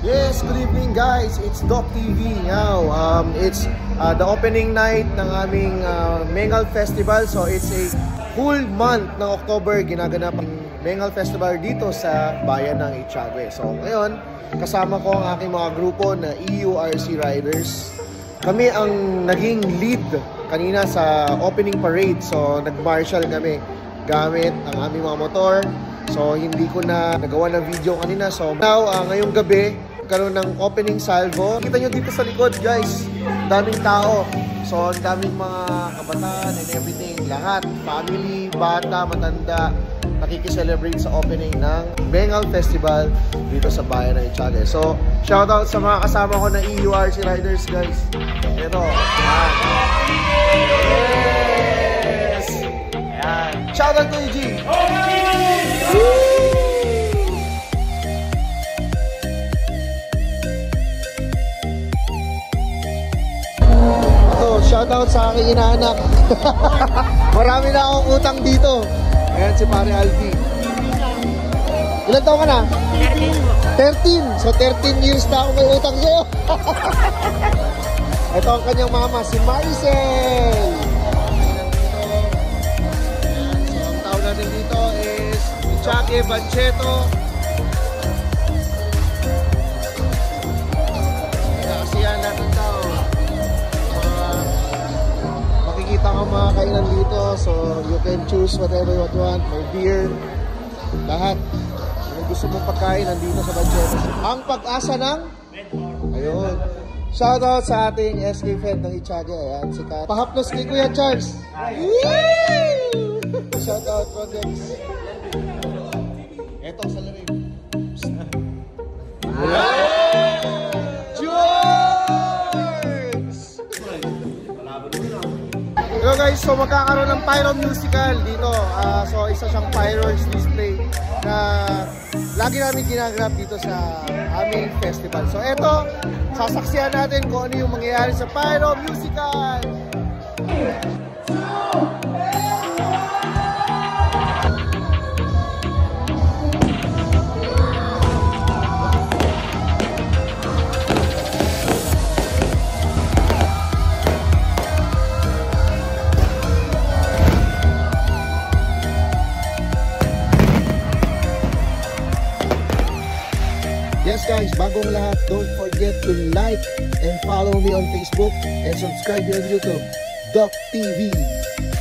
Yes, good evening guys. It's Doc TV now. It's the opening night ng aming Mengal Festival. So it's a full month ng October ginaganap ang Mengal Festival dito sa bayan ng Echagüe. So ngayon, kasama ko ang aking mga grupo na EURC Riders. Kami ang naging lead kanina sa opening parade. So nag-marshal kami gamit ang aming mga motor. So hindi ko na nagawa ng video kanina. So now, ngayong gabi, karoon ng opening salvo. Kita nyo dito sa likod guys, daming tao. So ang daming mga kabataan and everything. Lahat, family, bata, matanda, nakikiselebrate sa opening ng Mengal Festival dito sa bayan ng Echagüe. So shoutout sa mga kasama ko na EURC Riders guys. Ito, yes! Ayan. Shoutout to EG! Shoutout sa aking inaanak. Marami na akong utang dito. Ayan si Pare Alfie. Ilan taon ka na? 13. So 13 years na ako may utang sa'yo. Ito ang kanyang mama, si Maricel. So ang tao natin dito is Echagüe Bancheto. Nakasiyahan natin tao. Makikita ka mga kainan dito, so you can choose whatever you want. May beer, lahat. Kung gusto mong pagkain, nandito sa Bancheto. Ang pag-asa ng ayun. Shoutout sa ating SK Fed ng Echagüe. Ayan, si Kat. Pahaplos kay Kuya Charles. Shoutout projects. Eto sa larin. Hello guys, so magkakaroon ng pyro musical dito. So isa siyang fireworks display na lagi namin ginaganap dito sa aming festival. So eto, sasaksihan natin kung ano yung mangyayari sa pyro musical. Yes guys, bagong lahat, don't forget to like and follow me on Facebook and subscribe me on YouTube, Doc TV.